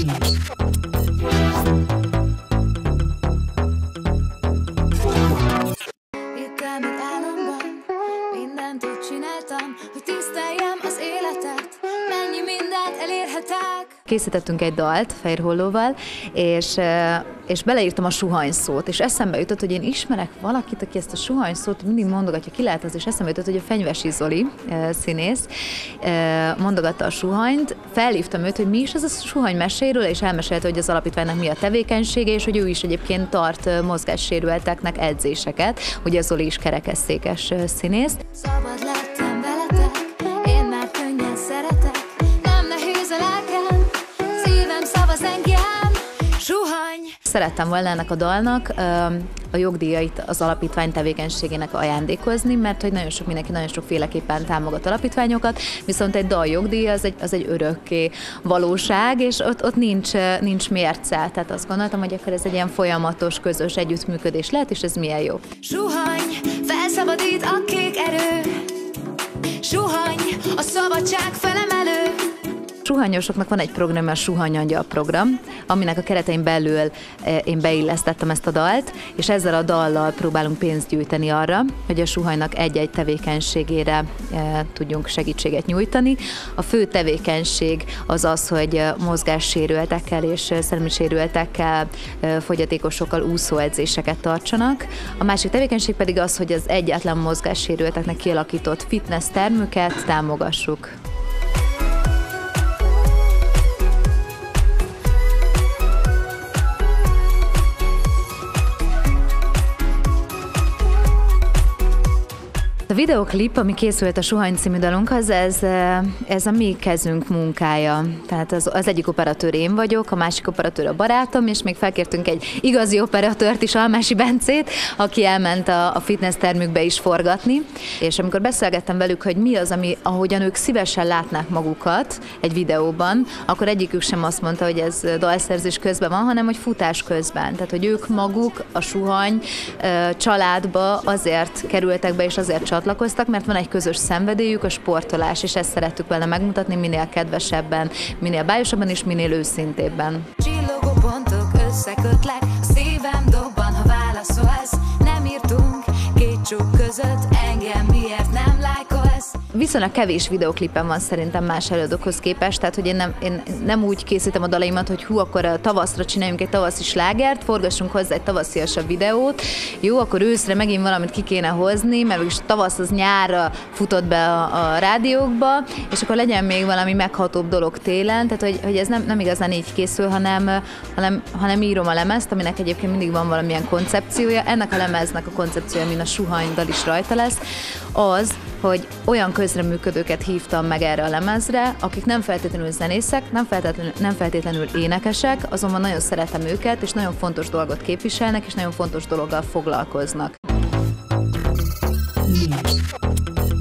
Jöttem egy álomban, mindent úgy csináltam, hogy tiszteljem az életet, mennyi mindent elérhetek. Készítettünk egy dalt Fehér Hollóval, és beleírtam a suhany szót, és eszembe jutott, hogy én ismerek valakit, aki ezt a suhany szót mindig mondogatja, ki lehet az, és eszembe jutott, hogy a Fenyvesi Zoli színész mondogatta a suhanyt, felhívtam őt, hogy mi is ez a suhany meséről, és elmesélte, hogy az alapítványnak mi a tevékenysége, és hogy ő is egyébként tart mozgássérülteknek edzéseket, ugye a Zoli is kerekesszékes színész. Szabad lettem veletek, én már könnyen szeretek, nem nehéz a lelkem, szívem szavaz engem, suhany. Szerettem volna ennek a dalnak a jogdíjait az alapítvány tevékenységének ajándékozni, mert hogy mindenki nagyon sokféleképpen támogat alapítványokat, viszont egy dal jogdíj az egy örökké valóság, és ott nincs mérce. Tehát azt gondoltam, hogy akkor ez egy ilyen folyamatos, közös együttműködés lehet, és ez milyen jó. Suhany, felszabadít a kék erő, suhany, a szabadság felemelő. Suhanyosoknak van egy program, a Suhany Angyal program, aminek a keretein belül én beillesztettem ezt a dalt, és ezzel a dallal próbálunk pénzt gyűjteni arra, hogy a suhanynak egy-egy tevékenységére tudjunk segítséget nyújtani. A fő tevékenység az az, hogy mozgássérültekkel és szellemi sérültekkel, fogyatékosokkal úszóedzéseket tartsanak. A másik tevékenység pedig az, hogy az egyetlen mozgássérülteknek kialakított fitness termüket támogassuk. A videoklip, ami készült a Suhany című dalunkhoz, ez a mi kezünk munkája. Tehát az egyik operatőr én vagyok, a másik operatőr a barátom, és még felkértünk egy igazi operatőrt is, Almási Bencét, aki elment a fitness termükbe is forgatni. És amikor beszélgettem velük, hogy mi az, ahogyan ők szívesen látnák magukat egy videóban, akkor egyikük sem azt mondta, hogy ez dalszerzés közben van, hanem hogy futás közben. Tehát, hogy ők maguk a Suhany családba azért kerültek be, és azért csatlakoztak, mert van egy közös szenvedélyük, a sportolás, és ezt szerettük vele megmutatni minél kedvesebben, minél bájosabban és minél őszintébben. Csillogó pontok összekötlek, a szívem dobban, ha válaszolsz, nem írtunk két csók között, engem miért nem lájkolsz? Viszonylag kevés videóklipem van szerintem más előadókhoz képest, tehát hogy én nem úgy készítem a dalaimat, hogy akkor a tavaszra csináljunk egy tavaszi slágert, forgassunk hozzá egy tavasziasabb videót, jó, akkor őszre megint valamit ki kéne hozni, mert mégis tavasz az nyárra futott be a rádiókba, és akkor legyen még valami meghatóbb dolog télen, tehát hogy ez nem igazán így készül, hanem írom a lemezt, aminek egyébként mindig van valamilyen koncepciója. Ennek a lemeznek a koncepciója, mint a Suhany dal is rajta lesz, az, hogy olyan közreműködőket hívtam meg erre a lemezre, akik nem feltétlenül zenészek, nem feltétlenül énekesek, azonban nagyon szeretem őket, és nagyon fontos dolgot képviselnek, és nagyon fontos dologgal foglalkoznak.